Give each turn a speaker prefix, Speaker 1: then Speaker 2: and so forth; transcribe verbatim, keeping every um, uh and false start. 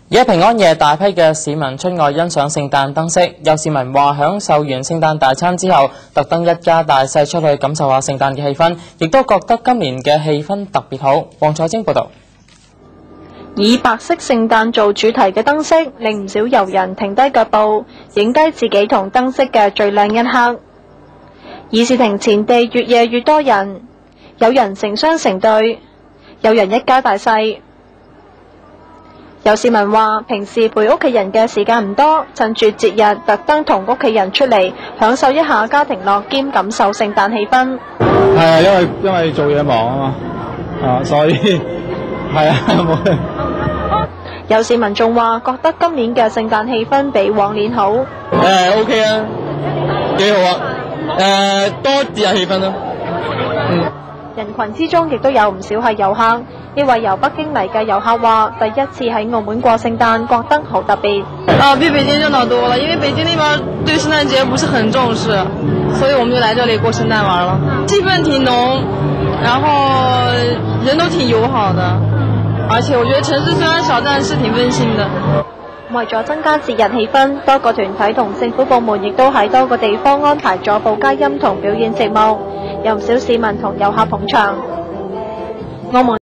Speaker 1: 而喺平安夜，大批嘅市民出外欣賞聖誕燈飾。有市民話享受完聖誕大餐之後，特登一家大細出去感受下聖誕嘅氣氛，亦都覺得今年嘅氣氛特別好。黃彩晶報導。
Speaker 2: 以白色聖誕做主題嘅燈飾，令唔少遊人停低腳步，影低自己同燈飾嘅最靚一刻。議事亭前地越夜越多人，有人成雙成對，有人一家大細。有市民話：平時陪屋企人嘅時間唔多，趁住節日特登同屋企人出嚟享受一下家庭樂兼感受聖誕氣氛。
Speaker 3: 係啊，因為因為做嘢忙啊嘛，啊所以係啊冇。
Speaker 2: 有市民仲話覺得今年嘅聖誕氣氛比往年好。
Speaker 3: 誒 OK 啊，幾好啊，誒多節日氣氛咯。嗯。
Speaker 2: 人群之中亦都有唔少係遊客。呢位由北京嚟嘅遊客話：第一次喺澳門過聖誕，覺得好特別。
Speaker 4: 啊，比北京熱鬧多了，因為北京那邊對聖誕節不是很重視，所以我們就來這裡過聖誕玩了。氣氛挺濃，然後人都挺友好的，而且我覺得城市雖然小，但是挺溫馨的。
Speaker 2: 為咗增加節日氣氛，多個團體同政府部門亦都喺多個地方安排咗報佳音同表演節目，有唔少市民同遊客捧場。澳門